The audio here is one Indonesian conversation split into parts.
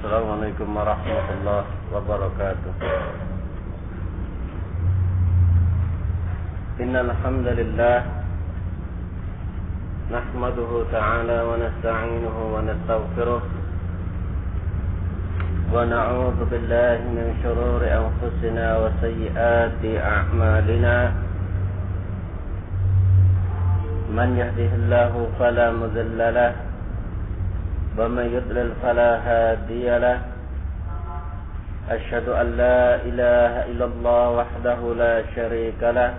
Assalamualaikum warahmatullahi wabarakatuh. Innal hamdalillah nahmaduhu ta'ala wa nasta'inuhu wa nastaghfiruh wa na'udzu billahi min shururi anfusina wa sayyiati a'malina. Man yahdihillahu fala mudilla lahu ومن يضلل فلا هادي له. أشهد أن لا إله إلا الله وحده لا شريك له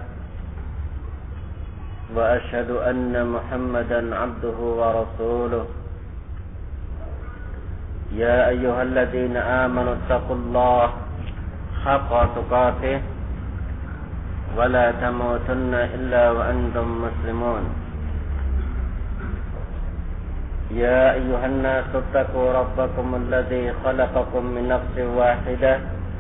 وأشهد أن محمدا عبده ورسوله. يا أيها الذين آمنوا اتقوا الله حق تقاته ولا تموتن إلا وأنتم مسلمون. يا أيها الناس اتقوا ربكم الذي خلقكم من نفس واحدة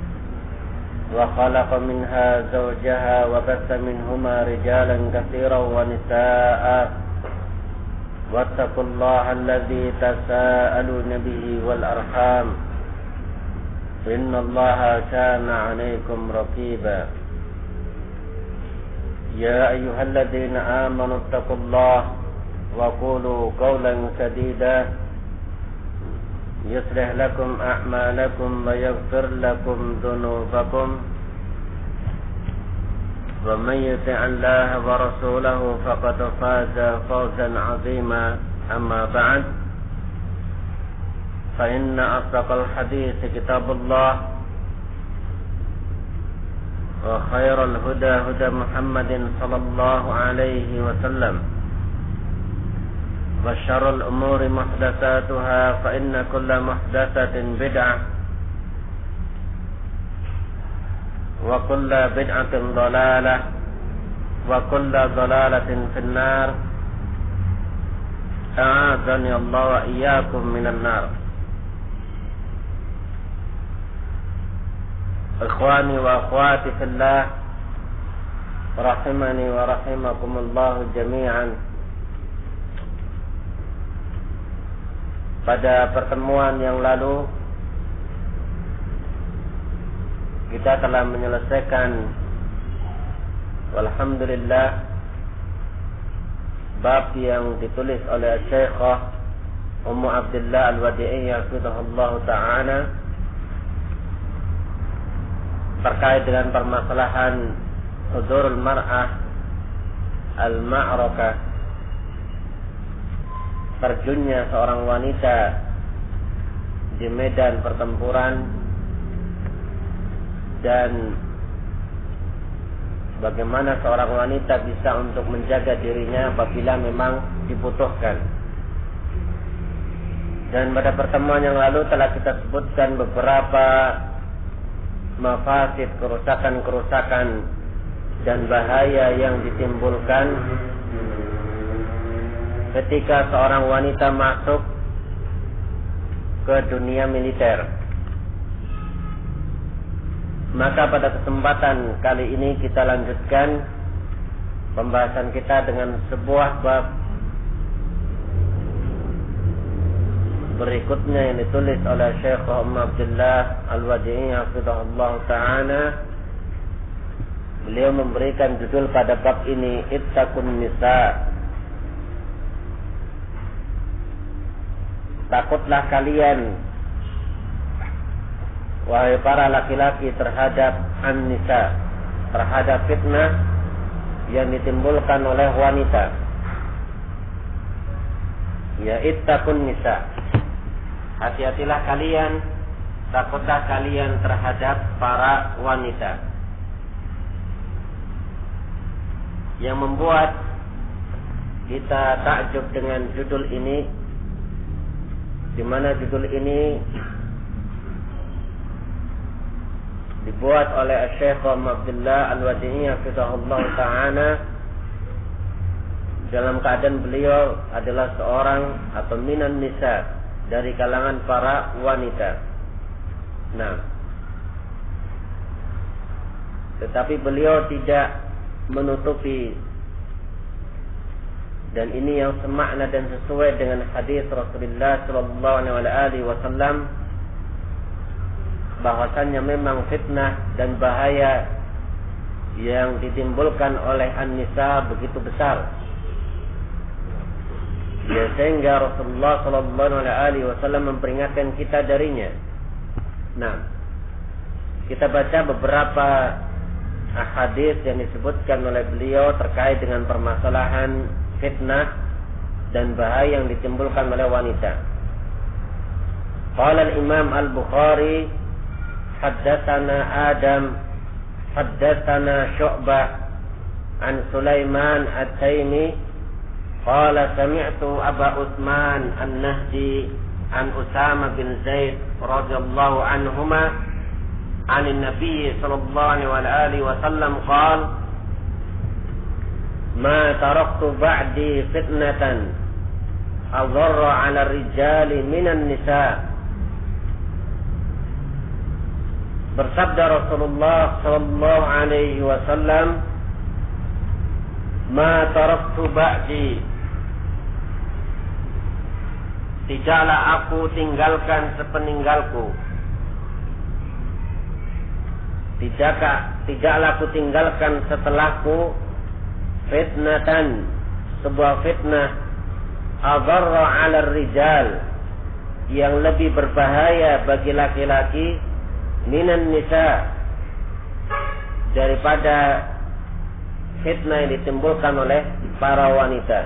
وخلق منها زوجها وبث منهما رجالا كثيرا ونساء واتقوا الله الذي تساءلون به والأرحام إن الله كان عليكم رقيبا. يا أيها الذين آمنوا اتقوا الله وقولوا قولا سديدا يصلح لكم أعمالكم ويغفر لكم ذنوبكم ومن يطع الله ورسوله فقد فاز فوزا عظيما. أما بعد فإن أصدق الحديث كتاب الله وخير الهدى هدى محمد صلى الله عليه وسلم وشر الأمور محدثاتها فإن كل محدثة بدعة وكل بدعة ضلالة وكل ضلالة في النار. أعاذني الله وإياكم من النار. إخواني وأخواتي في الله رحمني ورحمكم الله جميعا. Pada pertemuan yang lalu kita telah menyelesaikan walhamdulillah bab yang ditulis oleh Syekhah Ummu Abdillah Al-Wadi'iyah hafizahullah ta'ala terkait dengan permasalahan hudurul mar'ah al-ma'rakah, terjunnya seorang wanita di medan pertempuran, dan bagaimana seorang wanita bisa untuk menjaga dirinya apabila memang dibutuhkan. Dan pada pertemuan yang lalu telah kita sebutkan beberapa mafasid, kerusakan-kerusakan dan bahaya yang ditimbulkan ketika seorang wanita masuk ke dunia militer. Maka pada kesempatan kali ini kita lanjutkan pembahasan kita dengan sebuah bab berikutnya yang ditulis oleh Syekh Ummu Abdillah Al-Wadi'iyah hafizahullah ta'ala. Beliau memberikan judul pada bab ini Ittaqun Nisa. Takutlah kalian wahai para laki-laki terhadap an-nisa, terhadap fitnah yang ditimbulkan oleh wanita. Ya ittaqun nisa. Hati-hatilah kalian, takutlah kalian terhadap para wanita. Yang membuat kita takjub dengan judul ini, di mana judul ini dibuat oleh Syekh Abdullah Al-Wadi'iyah hafizahullah ta'ala dalam keadaan beliau adalah seorang atau minan nisa, dari kalangan para wanita. Nah, tetapi beliau tidak menutupi, dan ini yang semakna dan sesuai dengan hadis Rasulullah sallallahu alaihi wasallam bahwasannya memang fitnah dan bahaya yang ditimbulkan oleh an-nisa begitu besar. Ya, sehingga Rasulullah SAW memperingatkan kita darinya. Nah, kita baca beberapa hadis yang disebutkan oleh beliau terkait dengan permasalahan fitnah dan bahaya yang ditimbulkan oleh wanita. Qala al-Imam Al-Bukhari, haddatsana Adam, haddatsana Syu'bah an Sulaiman At-Taimi, qala sami'tu Aba Utsman An-Nahdi an Usama bin Zaid radhiyallahu anhuma an an-nabiy sallallahu alaihi wasallam qala ma taraktu ba'di fitnatan adarra 'ala ar-rijali minan nisa. Bersabda Rasulullah sallallahu alaihi wasallam, ma taraktu ba'di, tidaklah aku tinggalkan sepeninggalku, tidaklah aku tinggalkan setelahku fitnatan, sebuah fitnah adarra 'ala ar-rijal, yang lebih berbahaya bagi laki-laki minan nisa, daripada fitnah yang ditimbulkan oleh para wanita.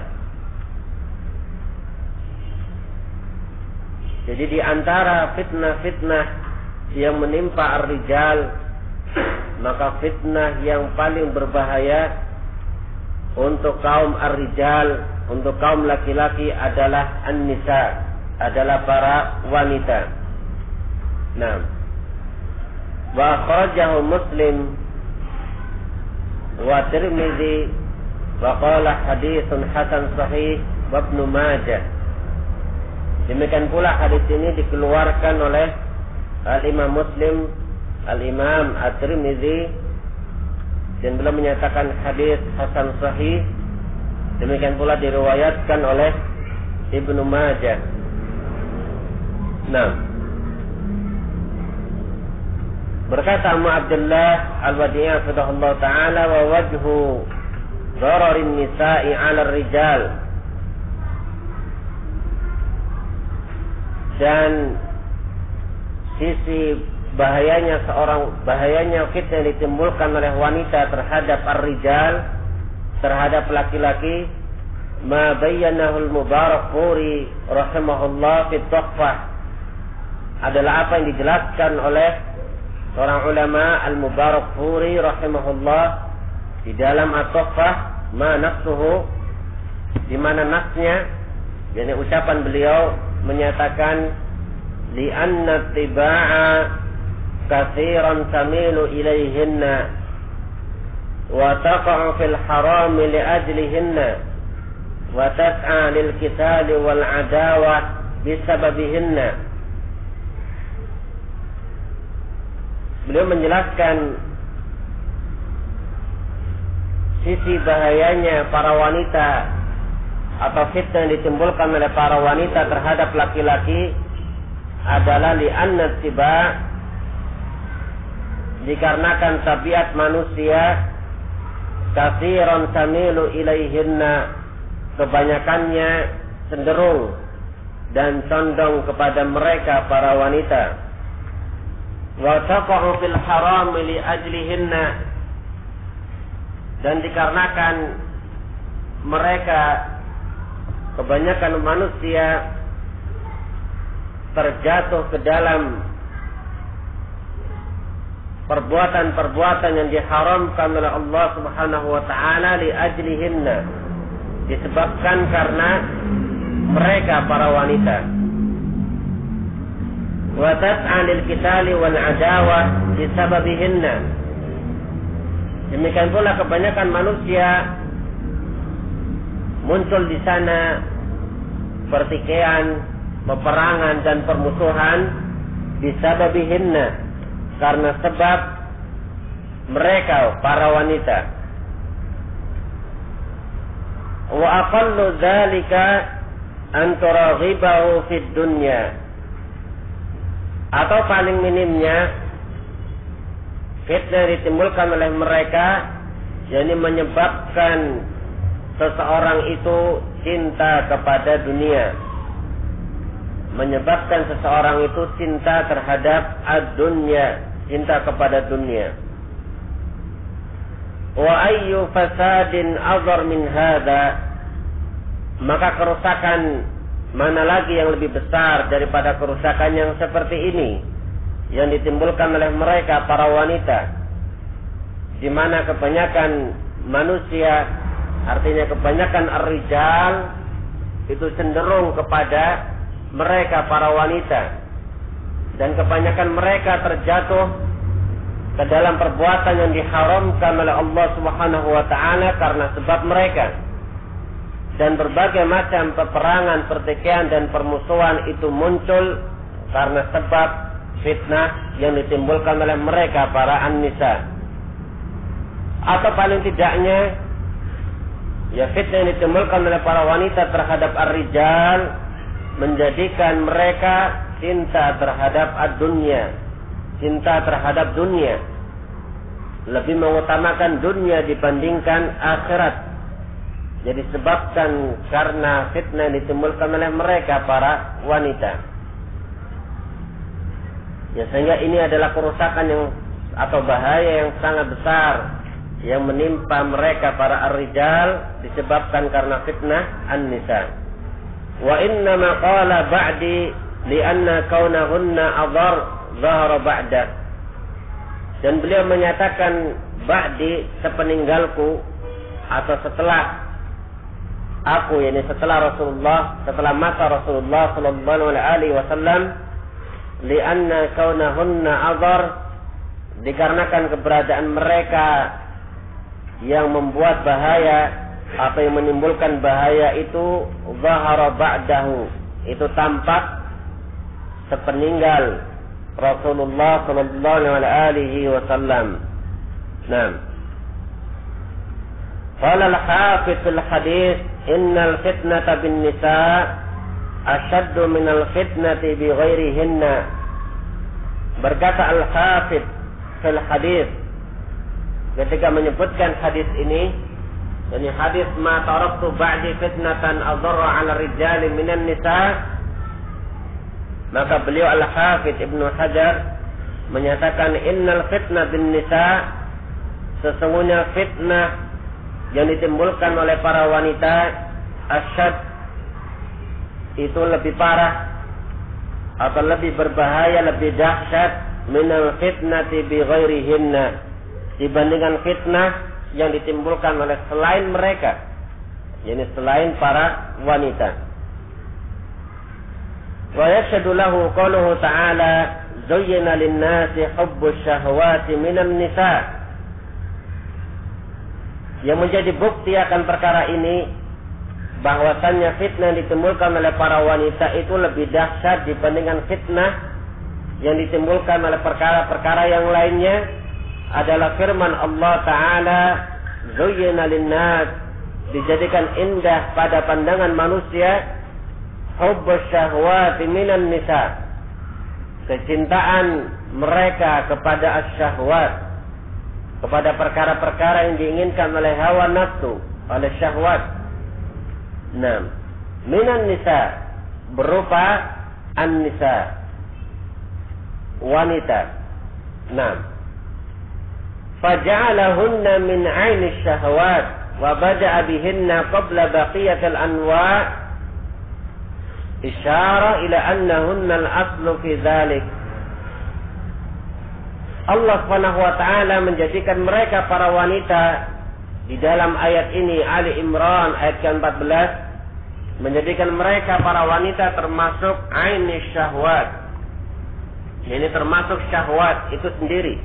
Jadi di antara fitnah-fitnah yang menimpa ar-rijal, maka fitnah yang paling berbahaya untuk kaum ar-rijal, untuk kaum laki-laki adalah an-nisa, adalah para wanita. Nah, wa akhrajahu Muslim wa Tirmidzi wa qala haditsun hasan sahih wa Ibnu Majah. Demikian pula hadis ini dikeluarkan oleh Al-Imam Muslim, Al-Imam At-Tirmidzi, dan beliau menyatakan hadis hasan sahih. Demikian pula diriwayatkan oleh Ibnu Majah. Nah, berkata Abu Abdullah Al-Wadi'i hafizahullah ta'ala, wa wajhu dhararin nisa'i 'ala ar-rijal, dan sisi bahayanya fitnah yang ditimbulkan oleh wanita terhadap ar-rijal, terhadap laki-laki, ma bayyanahu al-Mubarakfuri rahimahullah fi Tuhfah, adalah apa yang dijelaskan oleh seorang ulama Al-Mubarakfuri rahimahullah di dalam At-Tuhfah, ma nafsuhu, di mana nasnya, yakni ucapan beliau menyatakan li'anna tiba'a katsiran tamilu ilaihinna wa taqa'u fil harami li'ajlihinna wa tas'a lil qitali wal adawah bisababihinna. Beliau menjelaskan sisi bahayanya para wanita atau fitnah yang ditimbulkan oleh para wanita terhadap laki-laki adalah li'anna tiba', dikarenakan tabiat manusia katsiran tamilu ilaihinna, kebanyakannya cenderung dan condong kepada mereka para wanita, wa taqa'u fil haram li ajlihinna, dan dikarenakan mereka, kebanyakan manusia, terjatuh ke dalam perbuatan-perbuatan yang diharamkan oleh Allah Subhanahu wa taala li ajlihinna, disebabkan karena mereka para wanita. Wa tas'a lil qitali wal adawah bisababihinna. Demikian pula kebanyakan manusia muncul di sana pertikaian, peperangan dan permusuhan bisababihinna, karena sebab mereka para wanita. Wa aqallu dzalika an turaghibahu fid dunya, atau paling minimnya fitnah yang ditimbulkan oleh mereka, yakni menyebabkan seseorang itu cinta kepada dunia, menyebabkan seseorang itu cinta terhadap ad-dunya, cinta kepada dunia. Wa ayyu fasadin azhar min hadza, maka kerusakan mana lagi yang lebih besar daripada kerusakan yang seperti ini yang ditimbulkan oleh mereka para wanita, di mana kebanyakan manusia, artinya kebanyakan ar-rijal itu cenderung kepada mereka para wanita, dan kebanyakan mereka terjatuh ke dalam perbuatan yang diharamkan oleh Allah Subhanahu wa taala karena sebab mereka. Dan berbagai macam peperangan, pertikaian dan permusuhan itu muncul karena sebab fitnah yang ditimbulkan oleh mereka para an-nisa. Atau paling tidaknya ya fitnah yang ditimbulkan oleh para wanita terhadap ar-rijal menjadikan mereka cinta terhadap ad-dunya, cinta terhadap dunia, lebih mengutamakan dunia dibandingkan akhirat. Jadi disebabkan karena fitnah yang ditimbulkan oleh mereka para wanita. Ya, sehingga ini adalah kerusakan yang atau bahaya yang sangat besar yang menimpa mereka para ar-rijal disebabkan karena fitnah an-nisa. Wa inna ma qala ba'di li'anna kaunahunna adhar zahara ba'da. Dan beliau menyatakan ba'di, sepeninggalku atau setelah aku, yakni setelah Rasulullah, setelah masa Rasulullah sallallahu alaihi wasallam, li'anna kaunahunna adhar, dikarenakan keberadaan mereka yang membuat bahaya atau yang menimbulkan bahaya itu zahara ba'dahu, itu tampak sepeninggal Rasulullah sallallahu alaihi wasallam. Nah, qala al-hafiz fil hadits innal fitnata bin nisa ashaddu minal fitnati bi ghairihinna. Berkata al-hafiz fil hadits ketika menyebutkan hadis ini, yakni hadis ma taraktu ba'di fitnatan adharra 'ala rijali minan nisa, maka beliau al-hafiz Ibnu Hajar menyatakan innal fitnah bin nisa, sesungguhnya fitnah yang ditimbulkan oleh para wanita asyad, itu lebih parah atau lebih berbahaya, lebih dahsyat minal fitnati bi ghairihinna, dibandingkan fitnah yang ditimbulkan oleh selain mereka, yakni selain para wanita. Wa yashhadu lahu qauluhu ta'ala zuyyina lin-nasi hubbus syahawati minan nisa. Yang menjadi bukti akan perkara ini bahwasannya fitnah yang ditimbulkan oleh para wanita itu lebih dahsyat dibandingkan fitnah yang ditimbulkan oleh perkara-perkara yang lainnya adalah firman Allah Ta'ala, zuyyina lin-nas, dijadikan indah pada pandangan manusia, hubbus syahwati minan nisa, kecintaan mereka kepada as-syahwat, kepada perkara-perkara yang diinginkan oleh hawa nafsu, oleh syahwat. Nah, minan nisa berupa an-nisa, wanita. Nah, faja'alahunna min 'aini syahwat wa bada'a bihinna qabla baqiyatil anwa' isyara ila annahunna al-aslu fi dzalik. Allah Subhanahu wa taala menjadikan mereka para wanita di dalam ayat ini, Ali Imran ayat ke-14, menjadikan mereka para wanita termasuk aini syahwat. Ini termasuk syahwat itu sendiri,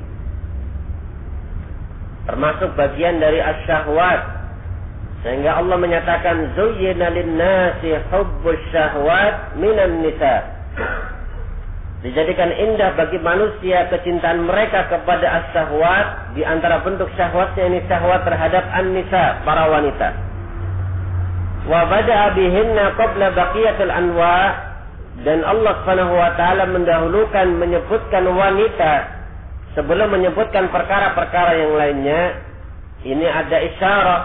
termasuk bagian dari asyahwat. Sehingga Allah menyatakan zuyyina lin-nasi hubbus syahwat minan nisa, dijadikan indah bagi manusia kecintaan mereka kepada as-syahwat, di antara bentuk syahwatnya ini syahwat terhadap an-nisa, para wanita. Wa bada'a bihinna qabla baqiyatil anwa', dan Allah Subhanahu wa taala mendahulukan menyebutkan wanita sebelum menyebutkan perkara-perkara yang lainnya, ini ada isyarah.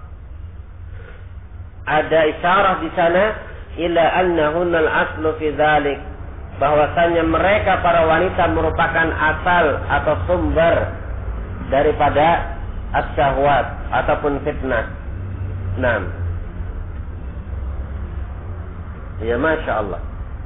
Ada isyarah di sana ila annahunna al-aslu fi dzalik, bahwasanya mereka para wanita merupakan asal atau sumber daripada as-syahwat ataupun fitnah. Naam. Ya, Masya Allah.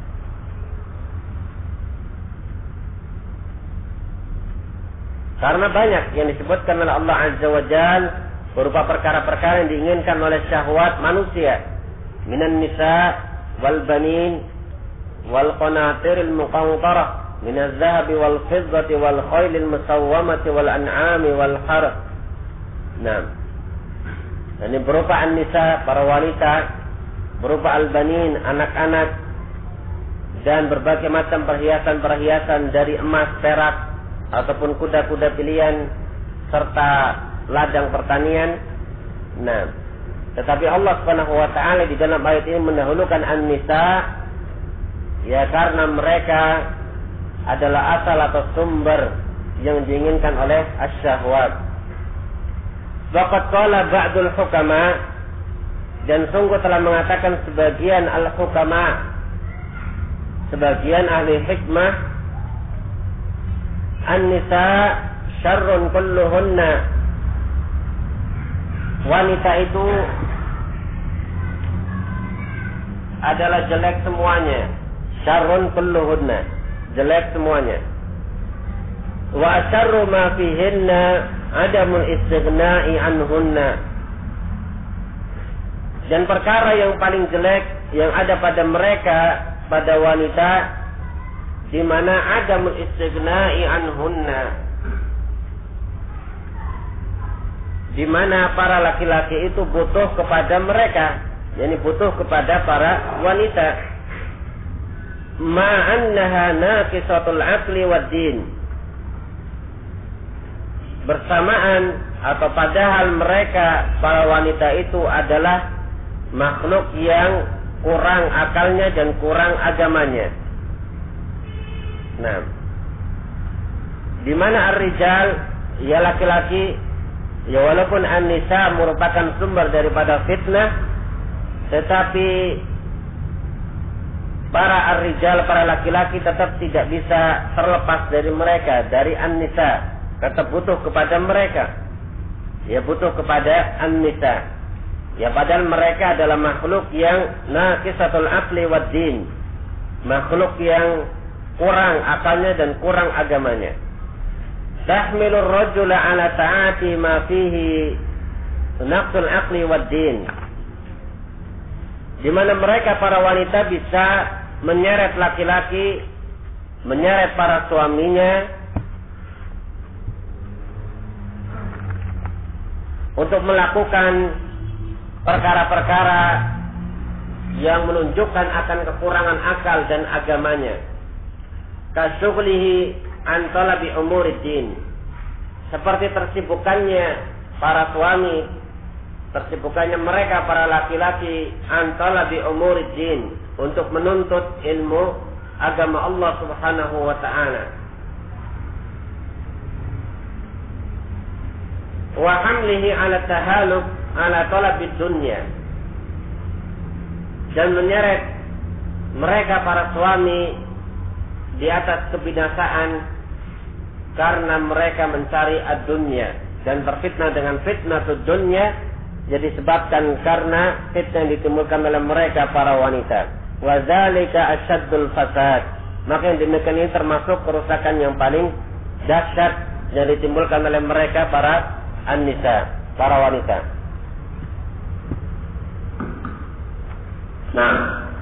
Karena banyak yang disebutkan oleh Allah Azza wa Jal berupa perkara-perkara yang diinginkan oleh syahwat manusia, minan nisa wal banin wal qanatiril muqantarah minaz zahabi wal fiddati wal khailil musawwamati wal an'ami wal harth. Nah, ini berupa an-nisa, para wanita, berupa al-banin, anak-anak, dan berbagai macam perhiasan-perhiasan dari emas, perak, ataupun kuda-kuda pilihan, serta ladang pertanian. Nah, tetapi Allah Subhanahu wa taala di dalam ayat ini mendahulukan an-nisa, ya karena mereka adalah asal atau sumber yang diinginkan oleh asy-syahwat. Waqad qala ba'dul hukama, dan sungguh telah mengatakan sebagian al-hukama, sebagian ahli hikmah, an-nisa syarrun kulluhunna, wanita itu adalah jelek semuanya. Syarrun kulluhunna, jelek semuanya. Wa asyarru ma fihinna adamul istighna'i anhunna, dan perkara yang paling jelek yang ada pada mereka, pada wanita, di mana adamul istighna'i anhunna, di mana para laki-laki itu butuh kepada mereka, yakni butuh kepada para wanita. Ma'annaha naqisatul aqli wad din, bersamaan atau padahal mereka para wanita itu adalah makhluk yang kurang akalnya dan kurang agamanya. Nah, di mana ar-rijal, ya laki-laki, ya walaupun an-nisa merupakan sumber daripada fitnah, tetapi para ar-rijal, para laki-laki tetap tidak bisa terlepas dari mereka, dari an-nisa, tetap butuh kepada mereka. Ya, butuh kepada an-nisa. Ya, padahal mereka adalah makhluk yang naqisatul aqli wad din, makhluk yang kurang akalnya dan kurang agamanya. Tahmilur rajula ala ta'ati ma fihi naqsul aqli wad din, di mana mereka para wanita bisa menyeret laki-laki, menyeret para suaminya untuk melakukan perkara-perkara yang menunjukkan akan kekurangan akal dan agamanya. Kasyughlihi an talabi umuriddin, seperti tersibukannya para suami, tersibukannya mereka para laki-laki an talabi umuriddin, untuk menuntut ilmu agama Allah Subhanahu wa taala. Wa hamlihi ala tahalub ala talabid dunya, dan menyeret mereka para suami di atas kebinasaan karena mereka mencari ad-dunya dan terfitnah dengan fitnah dunya, jadi disebabkan karena fitnah yang ditimbulkan oleh mereka para wanita. Wa dzalika asyaddul fasad, maka yang demikian ini termasuk kerusakan yang paling dahsyat yang ditimbulkan oleh mereka para an-nisa, para wanita. Nah,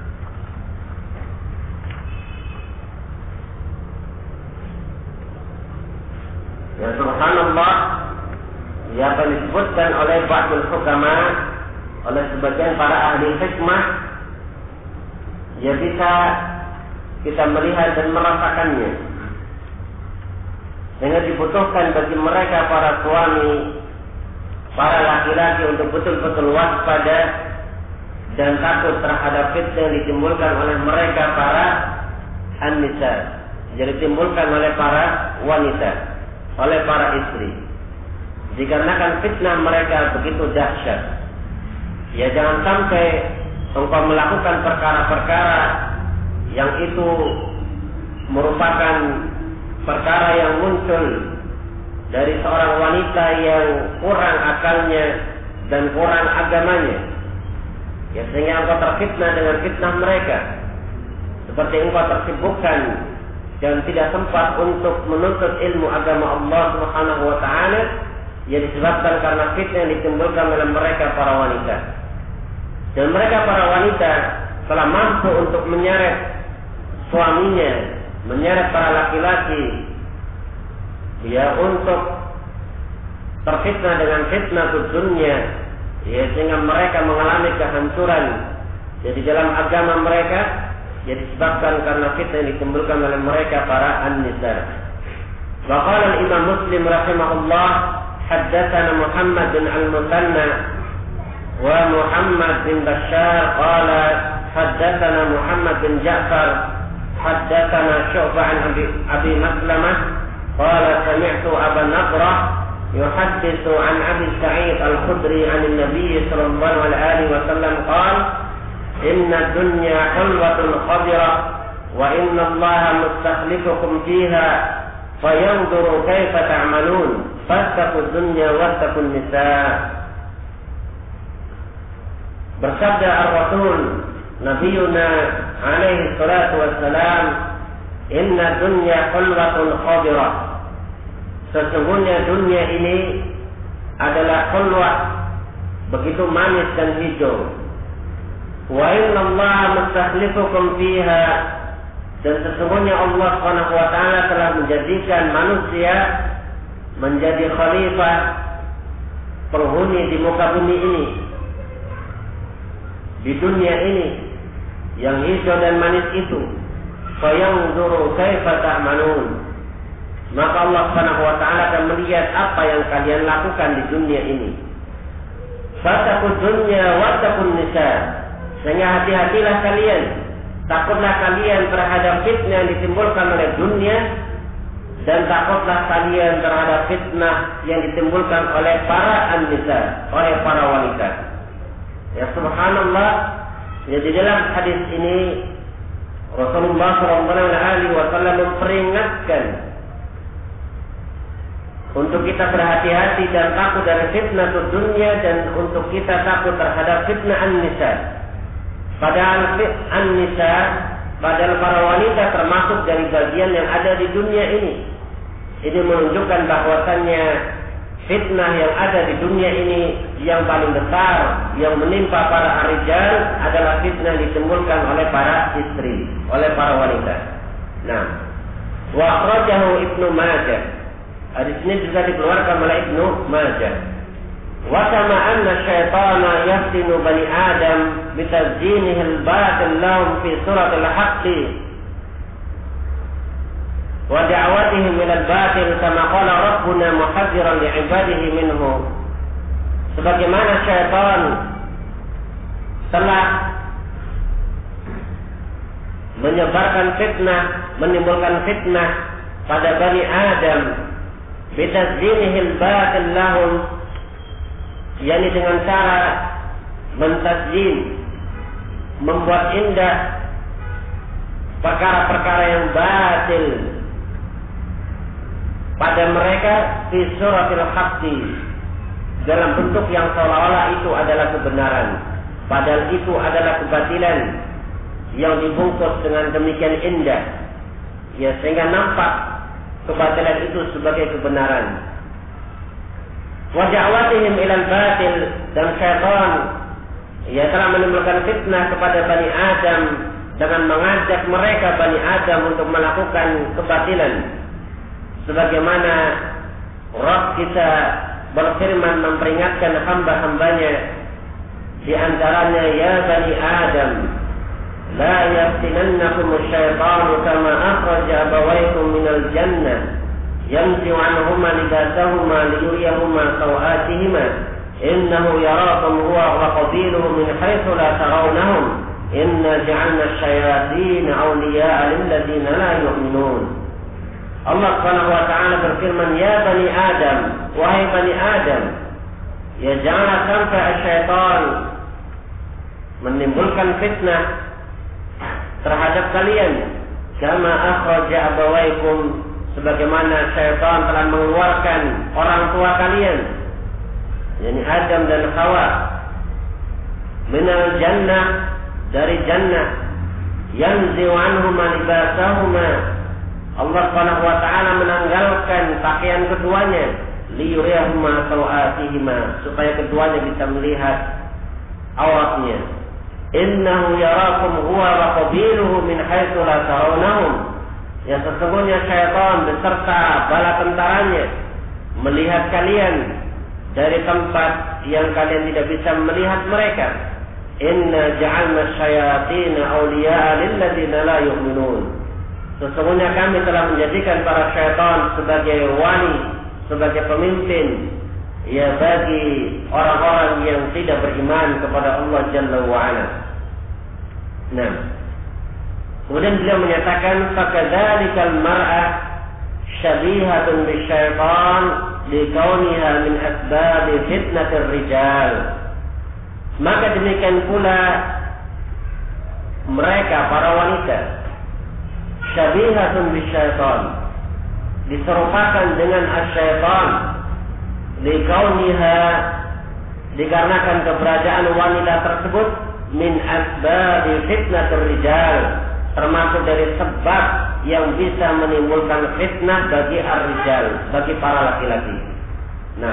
ya subhanallah, ya apa disebutkan oleh ba'dul hukama, oleh sebagian para ahli hikmah, ya bisa kita melihat dan merasakannya. Sehingga dibutuhkan bagi mereka para suami, para laki-laki untuk betul-betul waspada dan takut terhadap fitnah yang ditimbulkan oleh mereka para an-nisa, yang ditimbulkan oleh para wanita. oleh para istri. Dikarenakan fitnah mereka begitu dahsyat. Ya jangan sampai engkau melakukan perkara-perkara yang itu merupakan perkara yang muncul dari seorang wanita yang kurang akalnya dan kurang agamanya. Ya sehingga engkau terfitnah dengan fitnah mereka. Seperti engkau tersibukkan dan tidak sempat untuk menuntut ilmu agama Allah Subhanahu wa taala, yang disebabkan karena fitnah yang ditimbulkan oleh mereka para wanita. Dan mereka para wanita telah mampu untuk menyeret suaminya, menyeret para laki-laki, ya untuk terfitnah dengan fitnah dunia, ya sehingga mereka mengalami kehancuran. Jadi dalam agama mereka, ya disebabkan karena fitnah yang ditimbulkan oleh mereka para an-nisa. Wa qala al-Imam Muslim rahimahullah, haddatsana Muhammad bin al-Musanna wa Muhammad bin Bashar qala haddatsana Muhammad bin Ja'far haddatsana Syu'bah an Abi Maslamah qala sami'tu Aba Nadrah yuhadditsu an Abi Sa'id al-Khudri an an-nabiy sallallahu alaihi wasallam qala inna dunya hulwatun khadirah wa inna Allaha mustakhlifukum fiha fayanzuru kaifa ta'malun fattaqud dunya wattaqun nisa. Bersabda Ar-Rasul Nabiyuna alaihi salatu wassalam, inna dunya hulwatun khadirah, sesungguhnya dunia ini adalah khulwah, begitu manis dan hijau. Wa inna Allaha mustakhlifukum fiha, dan sesungguhnya Allah Subhanahu wa taala telah menjadikan manusia menjadi khalifah, penghuni di muka bumi ini, di dunia ini yang hijau dan manis itu. Fayanzuru kaifa ta'malun, maka Allah Subhanahu wa taala akan melihat apa yang kalian lakukan di dunia ini. Fattaqud dunya wattaqun nisa, sehingga hati-hatilah kalian, takutlah kalian terhadap fitnah yang ditimbulkan oleh dunia, dan takutlah kalian terhadap fitnah yang ditimbulkan oleh para an-nisa, oleh para wanita. Ya subhanallah, ya di dalam hadis ini Rasulullah SAW memperingatkan untuk kita berhati-hati dan takut dari fitnah dunia, dan untuk kita takut terhadap fitnah an-nisa. Padahal an-nisa, padahal para wanita termasuk dari bagian yang ada di dunia ini. Ini menunjukkan bahwasannya fitnah yang ada di dunia ini yang paling besar yang menimpa para rijal adalah fitnah yang ditimbulkan oleh para istri, oleh para wanita. Nah, wa akhrajahu Ibnu Majah. Hadis ini juga dikeluarkan oleh Ibnu Majah. Wa kama anna syaitana yaftinu bani Adam bitazyinihi al-batil lahum fi suratil haqqi wa da'watihim ila al-batil kama qala rabbuna muhadziran li'ibadihi minhu. Sebagaimana syaitan telah menyebarkan fitnah, menimbulkan fitnah pada bani Adam bitazyinihi al-batil lahum, yakni dengan cara mentazyin, membuat indah perkara-perkara yang batil pada mereka fi suratil haqqi, dalam bentuk yang seolah-olah itu adalah kebenaran, padahal itu adalah kebatilan yang dibungkus dengan demikian indah, ya sehingga nampak kebatilan itu sebagai kebenaran. Wa da'watihim ilal batil, dan syaitan ia telah menimbulkan fitnah kepada Bani Adam dengan mengajak mereka Bani Adam untuk melakukan kebatilan. Sebagaimana Rabb kita berfirman memperingatkan hamba-hambanya, di antaranya, ya Bani Adam, la yaftinannakum asy-syaitanu kama akhraja abawaykum minal jannah yanzi'u 'anhuma libasahuma liyuriyahuma sawatihima innahu yarakum huwa wa qabiluhu min haitsu la tarawnahum inna ja'alna asy-syayatina awliya'a lil ladzina la yu'minun. Allah Subhanahu wa taala berfirman, "Ya bani Adam, wahai bani Adam, ya jangan sampai syaitan menimbulkan fitnah terhadap kalian, kama akhraja abawaikum, sebagaimana syaitan telah mengeluarkan orang tua kalian, yakni Adam dan Hawa, minal jannah, dari jannah, yanzi'u anhuma libasahuma." Allah Subhanahu wa taala menanggalkan pakaian keduanya, liyuriyahuma sawatihima, supaya keduanya bisa melihat auratnya. Innahu yarakum huwa wa qabiluhu min haitsu la tarawnahum. Ya, sesungguhnya syaitan beserta bala tentaranya melihat kalian dari tempat yang kalian tidak bisa melihat mereka. Inna ja'alna syayatina awliya'a lilladzina la yu'minun. Sesungguhnya kami telah menjadikan para syaitan sebagai wali, sebagai pemimpin, ya, bagi orang-orang yang tidak beriman kepada Allah Jalla wa'ala. Nah, kemudian beliau menyatakan, fakadzalikal mar'ah syabihatun bisyaitan likauniha min asbabi fitnatir rijal. Maka demikian pula mereka, para wanita, syabihatun bisyaitan, diserupakan dengan asyaitan, likauniha, dikarenakan keberadaan wanita tersebut, min asbabi fitnatir rijal, termasuk dari sebab yang bisa menimbulkan fitnah bagi ar-rijal, bagi para laki-laki. Nah,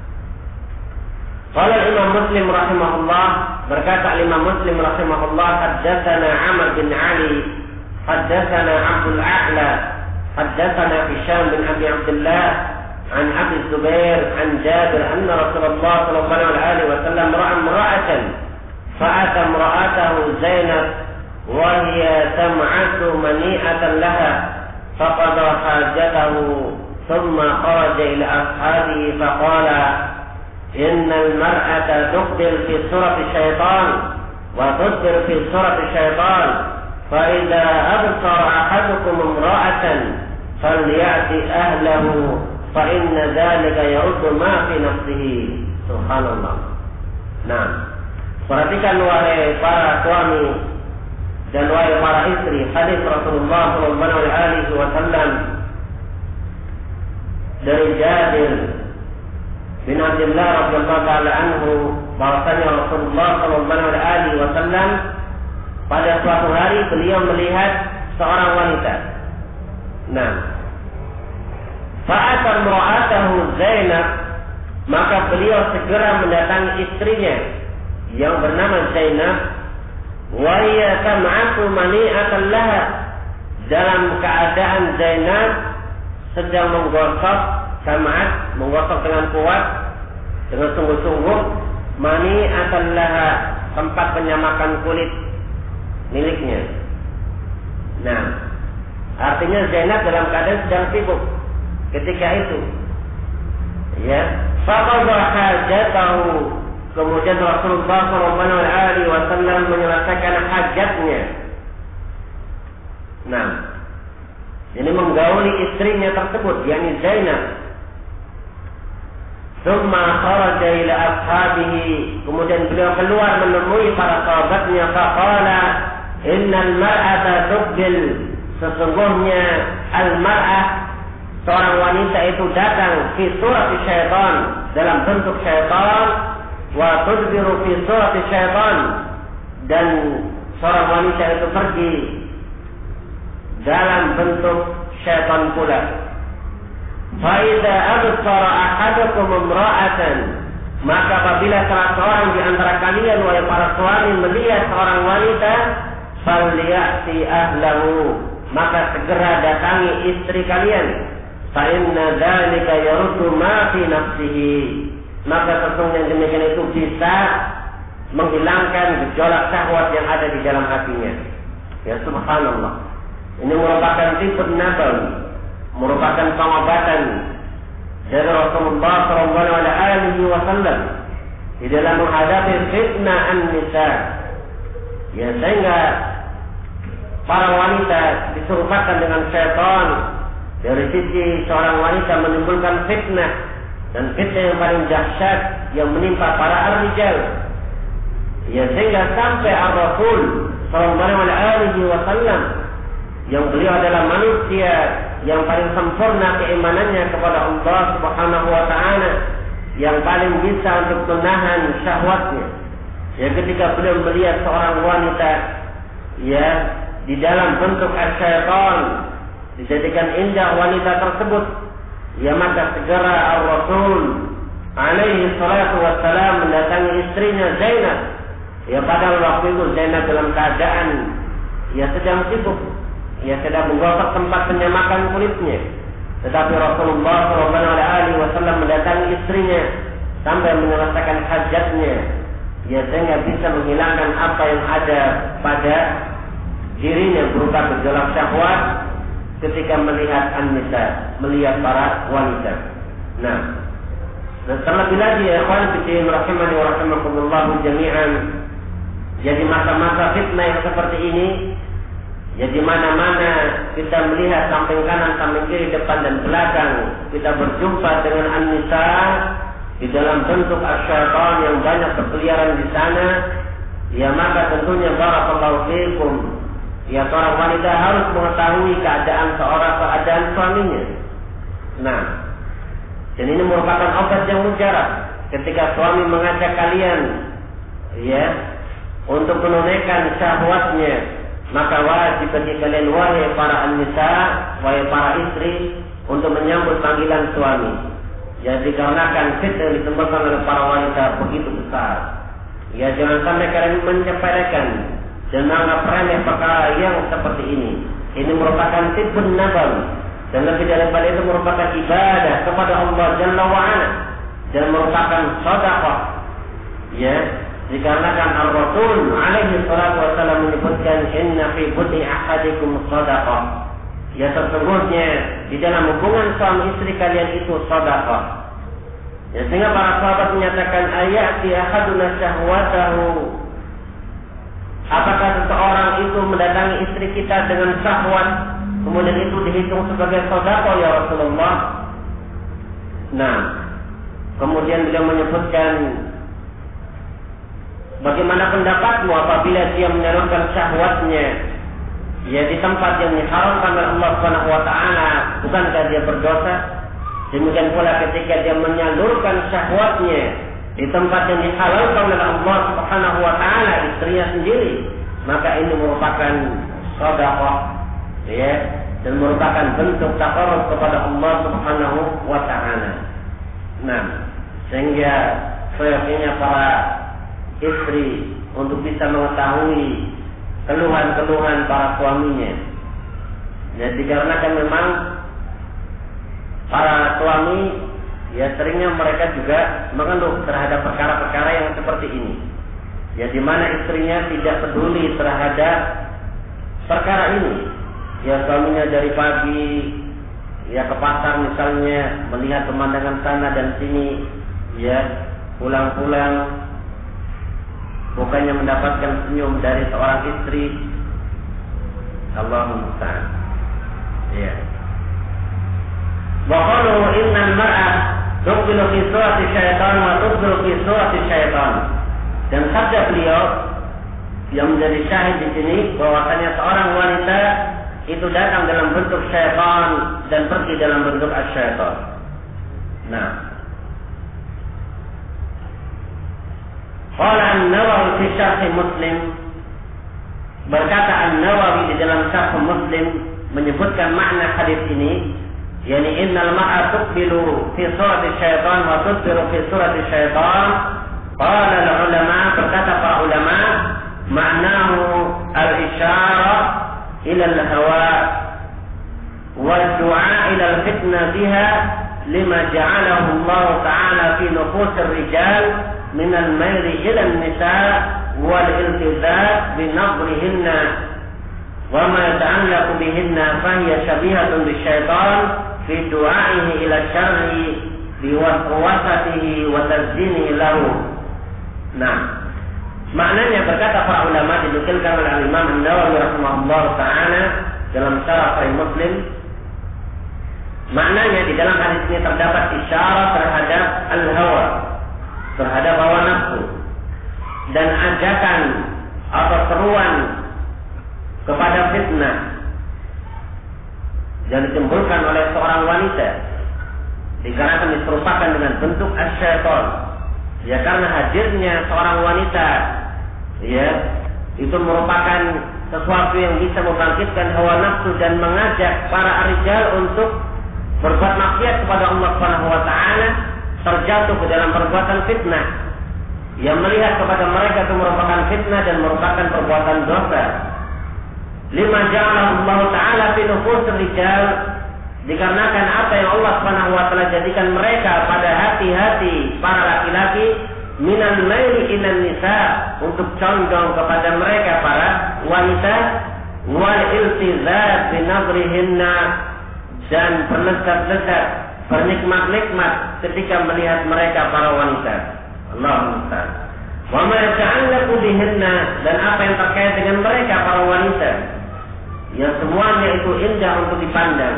qala Imam Muslim rahimahullah, berkata Imam Muslim rahimahullah, haddatsana Amr bin Ali, haddatsana Abdul A'la, haddatsana Hisham bin Abi Abdullah an Abi Zubair an Jabir anna Rasulullah sallallahu alaihi wasallam ra'a imra'atan fa'ata imra'atahu Zainab wa hiya tam'atu mani'atan laha faqada hajatahu thumma kharaja ila ashabihi faqala innal mar'ata tuqbil fi surati syaitan wa tudbir fi surati syaitan فإذا أبصر أحدكم امرأة فليأتي أهله فإن ذلك يرد ما في نفسه. Subhanallah. Nah, perhatikan wahai para suami dan wahai para istri, hadis Rasulullah SAW dari Jabir bin Abdullah radhiyallahu taala anhu, bahwasanya Rasulullah SAW pada suatu hari beliau melihat seorang wanita. Nah, fa'ata imra'atahu Zainab, maka beliau segera mendatangi istrinya yang bernama Zainab, wa hiya tam'atu mani'atan laha, dalam keadaan Zainab sedang menggosok, tam'at, menggosok dengan kuat, dengan sungguh-sungguh, mani'atan laha, tempat penyamakan kulit miliknya. Nah, artinya Zainab dalam keadaan sedang sibuk ketika itu. Ya, faqadha hajatahu, kemudian Rasulullah SAW menyelesaikan hajatnya. Nah, ini menggauli istrinya tersebut, yakni Zainab. Tsumma kharaja ila ashabihi, kemudian beliau keluar menemui para sahabatnya. Faqala innal mar'ata tuqbil, sesungguhnya al-mar'ah, seorang wanita itu datang fi surati syaitan, dalam bentuk syaitan, wa tudbiru fi surati syaitan, dan seorang wanita itu pergi dalam bentuk syaitan pula. Fa idza absara ahadukum imra'atan, maka apabila salah seorang di antara kalian wahai para suami melihat seorang wanita, falyati ahlahu, maka segera datangi istri kalian. Fa inna dzalika yaruddu ma fi nafsihi, maka sesungguhnya demikian itu bisa menghilangkan gejolak syahwat yang ada di dalam hatinya. Ya, subhanallah. Ini merupakan tipe nabawi, merupakan pengobatan dari Rasulullah SAW di dalam menghadapi fitnah an-nisa. Ya, sehingga para wanita diserupakan dengan syaitan Dari sisi seorang wanita menimbulkan fitnah, dan fitnah yang paling dahsyat yang menimpa para ar-rijal. Ya, sehingga sampai Ar-Rasul sallallahu alaihi wasallam, yang beliau adalah manusia yang paling sempurna keimanannya kepada Allah Subhanahu wa taala, yang paling bisa untuk menahan syahwatnya. Ya, ketika beliau melihat seorang wanita ya di dalam bentuk syaitan, dijadikan indah wanita tersebut, ya maka segera Ar-Rasul alaihi salatu wassalam mendatangi istrinya Zainab. Ya, padahal waktu itu Zainab dalam keadaan ya sedang sibuk, ya sedang menggosok tempat penyamakan kulitnya. Tetapi Rasulullah SAW mendatangi istrinya sampai menyelesaikan hajatnya, ya sehingga bisa menghilangkan apa yang ada pada dirinya berupa gejolak syahwat ketika melihat an-nisa, melihat para wanita. Nah, dan terlebih lagi ya ikhwan fillah rahimani wa rahimakumullah jami'an, jadi masa-masa fitnah yang seperti ini, ya di mana-mana kita melihat samping kanan, samping kiri, depan dan belakang, kita berjumpa dengan an-nisa di dalam bentuk asy-syaitan yang banyak berkeliaran di sana. Ya maka tentunya barakallahu fiikum, ya seorang wanita harus mengetahui keadaan suaminya. Nah, dan ini merupakan obat yang mujarab. Ketika suami mengajak kalian ya untuk menunaikan syahwatnya, maka wajib bagi kalian wahai para an-nisa, wahai para istri, untuk menyambut panggilan suami. Ya, dikarenakan fitnah yang ditemukan oleh para wanita begitu besar. Ya, jangan sampai kalian menyepelekan dan menganggap remeh perkara yang seperti ini. Ini merupakan tibbun nabawi, dan lebih daripada itu merupakan ibadah kepada Allah Jalla wa'ala, dan merupakan sedekah. Ya, dikarenakan Ar-Rasul alaihi salatu wasallam menyebutkan inna fi bud'i ahadikum sadaqah. Ya, sesungguhnya di dalam hubungan suami istri kalian itu sedekah. Ya, sehingga para sahabat menyatakan ayati ahaduna syahwatahu, apakah seseorang itu mendatangi istri kita dengan syahwat kemudian itu dihitung sebagai sedekah ya Rasulullah? Nah, kemudian beliau menyebutkan, bagaimana pendapatmu apabila dia menyalurkan syahwatnya ya di tempat yang diharamkan oleh Allah Subhanahu wa taala, bukankah dia berdosa? Demikian pula ketika dia menyalurkan syahwatnya di tempat yang dihalalkan oleh Allah Subhanahu wa taala, istrinya sendiri, maka ini merupakan sedekah ya, dan merupakan bentuk taqarrub kepada Allah Subhanahu wa taala. Nah, sehingga seyogyanya para istri untuk bisa mengetahui keluhan-keluhan para suaminya. Ya, dikarenakan memang para suami ya seringnya mereka juga mengeluh terhadap perkara-perkara yang seperti ini. Ya, di mana istrinya tidak peduli terhadap perkara ini. Ya, suaminya dari pagi ya ke pasar misalnya, melihat pemandangan sana dan sini, ya pulang-pulang bukannya mendapatkan senyum dari seorang istri. Allahumma musta'an. Ya. Wa qalu innal mar'a tuqbilu fi surati syaitan wa tudbiru fi surati syaitan. Dan sabda beliau yang menjadi syahid di sini bahwasanya seorang wanita itu datang dalam bentuk syaitan dan pergi dalam bentuk asy-syaitan. Nah, qala an-Nawawi fi syarh Muslim, berkata an-Nawawi di dalam syarh Muslim menyebutkan makna hadis ini, yakni innal mar'a tuqbilu fi surati syaitan wa tudbiru fi surati syaitan. Qala al-ulama, berkata para ulama, maknahu al-isyarah ila al-hawa wa ad-du'a ila al-fitnah biha lima ja'alahu Allah ta'ala fi nufus ar-rijal min al-mayl ila an-nisa wal iltizaz bi nadrihinna wa ma yata'allaqu bihinna fa hiya shabihatun bisyaitan fi du'a'ihi ila syarri bi waswasatihi wa tazyinihi lahu. Nah, maknanya berkata para ulama dinukilkan oleh Imam An-Nawawi rahimahullah ta'ala dalam syarah Sahih Muslim, Maknanya di dalam hadis ini terdapat isyarat terhadap al-hawa, terhadap hawa nafsu, dan ajakan atau seruan kepada fitnah yang ditimbulkan oleh seorang wanita, dikarenakan diserupakan dengan bentuk asyaiton. Ya, karena hadirnya seorang wanita, ya, itu merupakan sesuatu yang bisa membangkitkan hawa nafsu dan mengajak para rijal untuk berbuat maksiat kepada Allah Subhanahu wa taala, terjatuh ke dalam perbuatan fitnah. Yang melihat kepada mereka itu merupakan fitnah dan merupakan perbuatan dosa. Lima ja'alahu Allah taala fi nufusil rijal, dikarenakan apa yang Allah Subhanahu wa taala jadikan mereka pada hati-hati para laki-laki, minal maili ilan nisa, untuk condong kepada mereka para wanita, wal iltizaz bi nadrihinna, dan berlezat-lezat, bernikmat-nikmat ketika melihat mereka para wanita. Allahu musta'an. Wa ma yata'allaqu bihinna, dan apa yang terkait dengan mereka para wanita, yang semuanya itu indah untuk dipandang,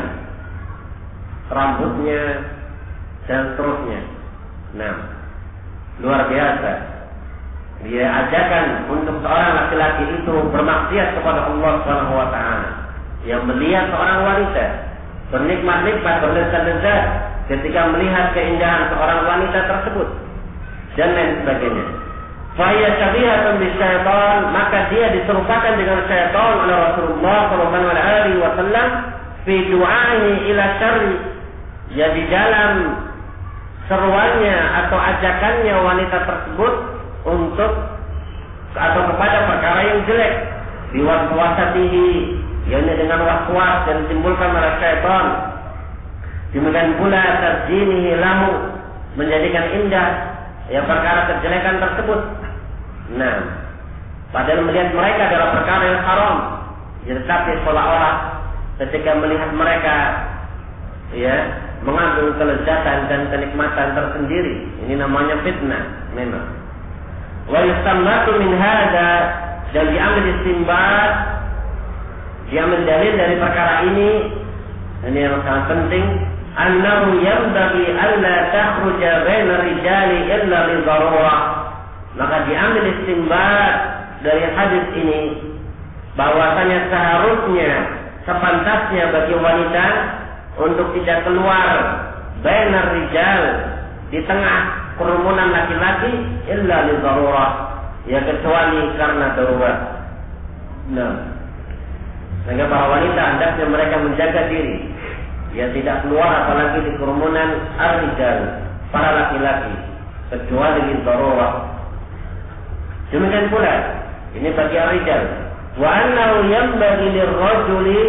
rambutnya dan seterusnya. Nah, luar biasa. Dia ajakan untuk seorang laki-laki itu bermaksiat kepada Allah Subhanahu wa taala, yang melihat seorang wanita bernikmat-nikmat, berlezat-lezat ketika melihat keindahan seorang wanita tersebut dan lain sebagainya. Faya syabihatun bisyaitan, maka dia diserupakan dengan syaitan oleh Rasulullah sallallahu alaihi wasallam fi du'ahi ila syarri, ya, di dalam seruannya atau ajakannya wanita tersebut untuk atau kepada perkara yang jelek, biwaswasatihi, yakni dengan waswas dan ditimbulkan oleh syaitan. Demikian pula tazyinihi lahu, menjadikan indah ya perkara kejelekan tersebut. Nah, padahal melihat mereka adalah perkara yang haram, ya, tetapi seolah-olah ketika melihat mereka, ya, mengandung kelezatan dan kenikmatan tersendiri. Ini namanya fitnah memang. Wa yustammatu min hadza, dan diambil istinbat, diambil dalil dari perkara ini yang sangat penting, annahu yanbaghi alla takhruja bainar rijali illa li darurah. Maka diambil istinbat dari hadis ini bahwasanya seharusnya, sepantasnya bagi wanita untuk tidak keluar bainar rijal, di tengah kerumunan laki-laki, illa li darurah, ya, kecuali karena darurat. Nah, sehingga para wanita hendaknya mereka menjaga diri, ya, tidak keluar apalagi di kerumunan ar-rijal, para laki-laki, kecuali li darurah. Demikian pula ini bagi ar-rijal. Wa annahu yanbaghi lirrajuli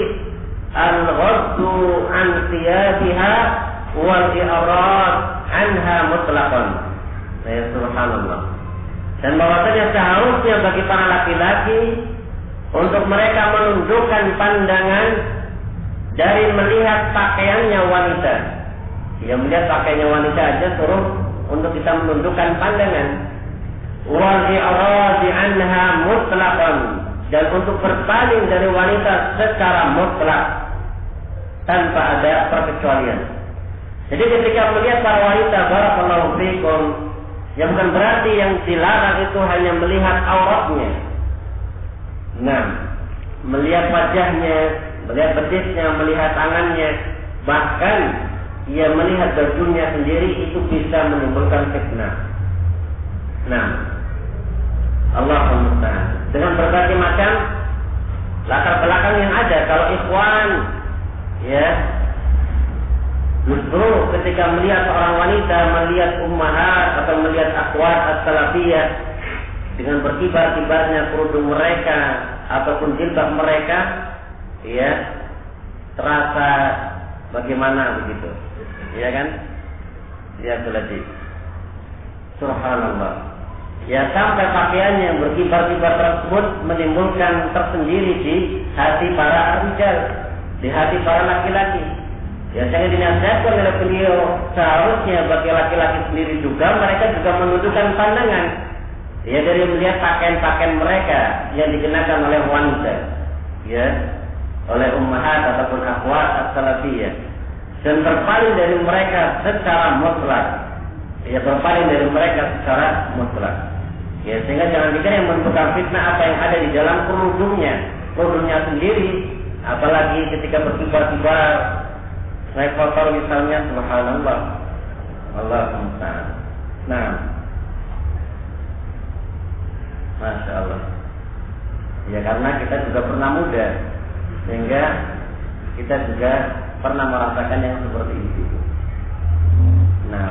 al-ghaddu an thiyabiha wal i'rad anha mutlaqan. Ya, subhanallah. Dan bahwasanya seharusnya bagi para laki-laki untuk mereka menundukkan pandangan dari melihat pakaiannya wanita. Ya, melihat pakaiannya wanita aja suruh untuk kita menundukkan pandangan. Wal i'rad anha mutlaqan, dan untuk berpaling dari wanita secara mutlak tanpa ada perkecualian. Jadi ketika melihat para wanita, barakallahu fikum, ya, bukan berarti yang dilarang itu hanya melihat auratnya. Nah, melihat wajahnya, melihat betisnya, melihat tangannya, bahkan ia melihat bajunya sendiri, itu bisa menimbulkan fitnah. Nah, Allahumma musta'an. Dengan berbagai macam latar belakang yang ada, kalau ikhwan, ya, justru ketika melihat seorang wanita, melihat ummahat atau melihat akhwat as-salafiyah dengan berkibar-kibarnya kerudung mereka ataupun jilbab mereka, ya, terasa bagaimana begitu, ya kan? Ya, berarti subhanallah. Ya, sampai pakaiannya yang berkibar-kibar tersebut menimbulkan tersendiri di hati para rijal, di hati para laki-laki. Ya, saya dinasihatkan oleh beliau, seharusnya bagi laki-laki sendiri juga, mereka juga menundukkan pandangan, ya, dari melihat pakaian-pakaian mereka yang dikenakan oleh wanita, ya, oleh ummahat ataupun akhwat as-salafiyah. dan berpaling dari mereka secara mutlak. Ya, berpaling dari mereka secara mutlak. Ya, sehingga jangan dikira yang menentukan fitnah apa yang ada di dalam kerudungnya sendiri, apalagi ketika berkibar-kibar naik motor misalnya, subhanallah, Allahumma musta'an. Nah, masya Allah. Ya, karena kita juga pernah muda, sehingga kita juga pernah merasakan yang seperti itu. Nah,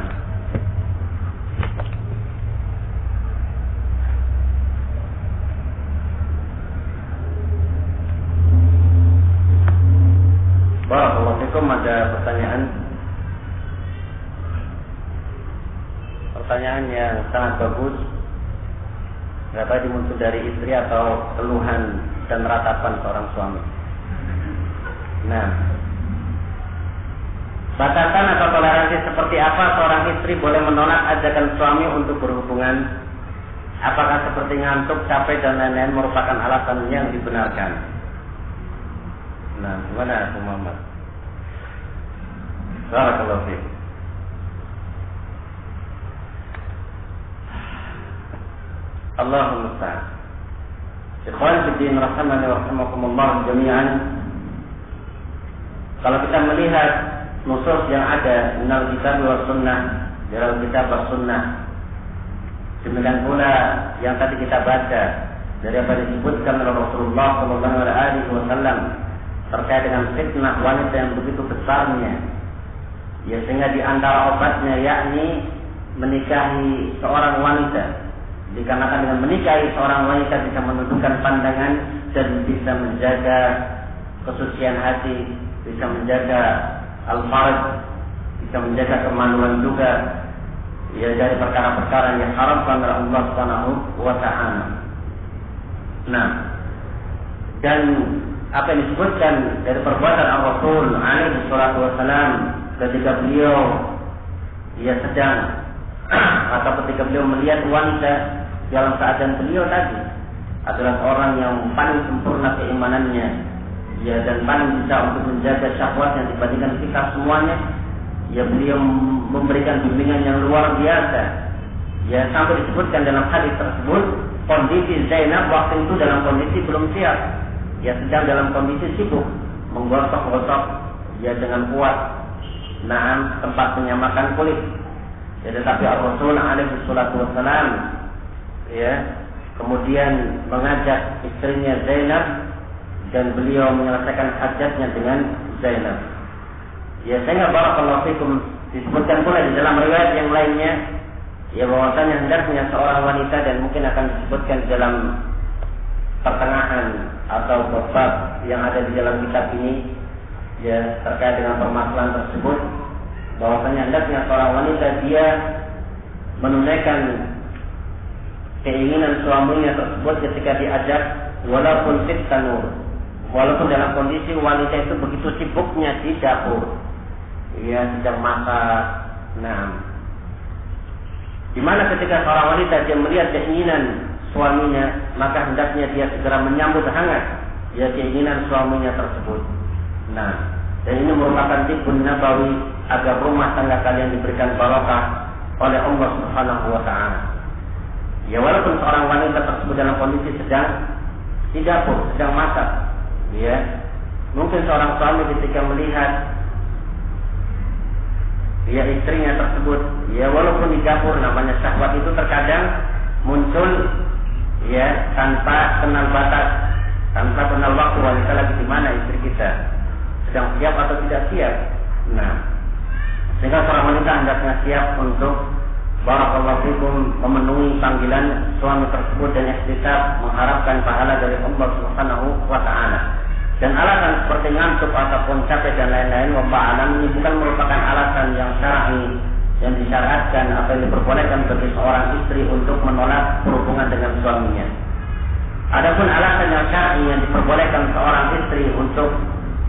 barakallahu fikum, ada pertanyaan yang sangat bagus. Nggak tahu muncul dari istri atau keluhan dan ratapan seorang suami. Nah, batasan atau toleransi seperti apa seorang istri boleh menolak ajakan suami untuk berhubungan? Apakah seperti ngantuk, capek dan lain-lain merupakan alasan yang dibenarkan? Nah, gimana Abu Muhammad? Barakallahu fiik. Allahumma musta'an. Ikhwan fillah rahimani wa rahimakumullah jami'an. Kalau kita melihat nusus yang ada minal kitab wa sunnah, dalam kitab wa sunnah, demikian pula yang tadi kita baca dari apa disebutkan oleh Rasulullah sallallahu alaihi wasallam terkait dengan fitnah wanita yang begitu besarnya, ya, sehingga di antara obatnya yakni menikahi seorang wanita. Dikarenakan dengan menikahi seorang wanita bisa menundukkan pandangan dan bisa menjaga kesucian hati, bisa menjaga al-farj, bisa menjaga kemaluan juga, ya, dari perkara-perkara yang haramkan oleh Allah Subhanahu wa ta'ala. Nah, dan apa yang disebutkan dari perbuatan Rasul alaihi salatu wasalam ketika beliau sedang atau ketika beliau melihat wanita dalam keadaan beliau tadi adalah orang yang paling sempurna keimanannya, ya, dan paling bisa untuk menjaga syahwatnya dibandingkan kita semuanya, ya, beliau memberikan bimbingan yang luar biasa, ya, sampai disebutkan dalam hadis tersebut kondisi Zainab waktu itu dalam kondisi belum siap, ya, sedang dalam kondisi sibuk menggosok-gosok, ya, dengan kuat, tempat menyamakan kulit. Ya, tetapi Rasul alaihi salatu wasalam, ya, kemudian mengajak istrinya Zainab dan beliau menyelesaikan hajatnya dengan Zainab. Ya, sehingga barakallahu fikum disebutkan pula di dalam riwayat yang lainnya, ya, bahwasanya hendaknya seorang wanita, dan mungkin akan disebutkan dalam pertengahan atau bab yang ada di dalam kitab ini, ya, terkait dengan permasalahan tersebut, bahwasanya hendaknya seorang wanita dia menunaikan keinginan suaminya tersebut ketika diajak, walaupun fit tanur, walaupun dalam kondisi wanita itu begitu sibuknya di dapur, ya, sedang masak. Nah, dimana ketika seorang wanita dia melihat keinginan suaminya, maka hendaknya dia segera menyambut hangat, ya, keinginan suaminya tersebut. Nah, dan ini merupakan tibbun nabawi agar rumah tangga kalian diberikan barokah oleh Allah Subhanahu wa ta'ala. Ya, walaupun seorang wanita tersebut dalam kondisi sedang di dapur, sedang masak, ya, mungkin seorang suami ketika melihat, ya, istrinya tersebut, ya, walaupun di dapur, namanya syahwat itu terkadang muncul, ya, tanpa kenal batas, tanpa kenal waktu wanita lagi di mana istri kita, sedang siap atau tidak siap. Nah, sehingga seorang wanita hendaknya siap untuk barakallahu fikum memenuhi panggilan suami tersebut dan ikhtisab mengharapkan pahala dari Allah Subhanahu wa ta'ala. Dan alasan seperti ngantuk ataupun capek dan lain-lain, wallahu a'lam, ini bukan merupakan alasan yang syar'i yang disyariatkan atau yang diperbolehkan bagi seorang istri untuk menolak berhubungan dengan suaminya. Adapun alasan yang syar'i yang diperbolehkan seorang istri untuk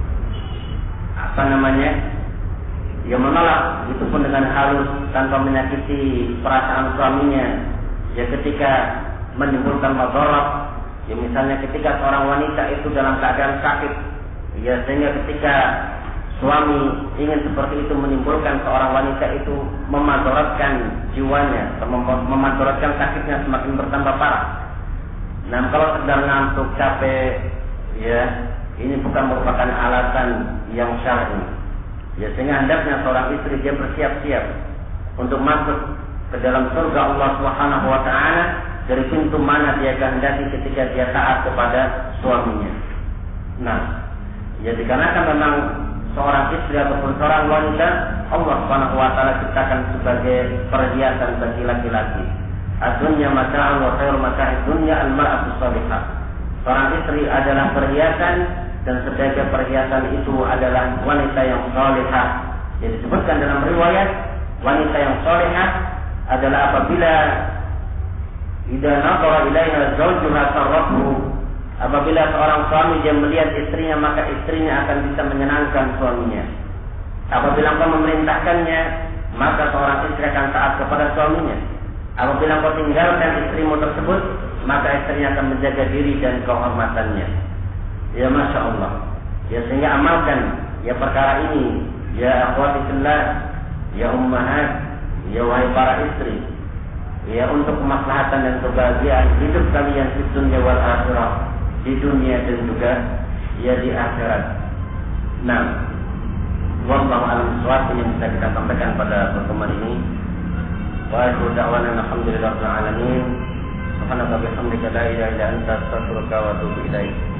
yang menolak, itu pun dengan halus tanpa menyakiti perasaan suaminya, ya, ketika menimbulkan madarat, ya, misalnya ketika seorang wanita itu dalam keadaan sakit, ya, sehingga ketika suami ingin seperti itu menimbulkan seorang wanita itu memadaratkan jiwanya, memadaratkan sakitnya semakin bertambah parah. Nah, kalau sedang ngantuk, capek, ya, ini bukan merupakan alasan yang syar'i. Ya, sehingga hendaknya seorang istri dia bersiap-siap untuk masuk ke dalam surga Allah Subhanahu wa taala dari pintu mana dia kehendaki ketika dia taat kepada suaminya. Nah, ya dikarenakan memang seorang istri ataupun seorang wanita Allah Subhanahu wa taala ciptakan sebagai perhiasan bagi laki-laki. Ad-dunya mata'un wa khairu mata'id dunya al-mar'atu shalihah. Seorang istri adalah perhiasan dan sebagai perhiasan itu adalah wanita yang salihah. Yang disebutkan dalam riwayat, wanita yang salihah adalah apabila idza nadhara ilaiha zawjuha sarrathu. Apabila seorang suami dia melihat istrinya, maka istrinya akan bisa menyenangkan suaminya. Apabila engkau memerintahkannya, maka seorang istri akan taat kepada suaminya. Apabila engkau tinggalkan istrimu tersebut, maka istrinya akan menjaga diri dan kehormatannya. Ya Masya Allah. Ya, sehingga amalkan ya perkara ini. Ya akhwati fillah, ya ummahat, ya wahai para istri, ya untuk kemaslahatan dan kebahagiaan hidup kalian di dunia wal akhirah, di dunia dan juga ya di akhirat. Nah, wallahu a'lam bishawab yang bisa kita sampaikan pada pertemuan ini. Wa akhiru da'wana alhamdulillahirabbil alamin. Subhanaka bihamdika la ilaha illa anta astaghfiruka wa atubu ilaik.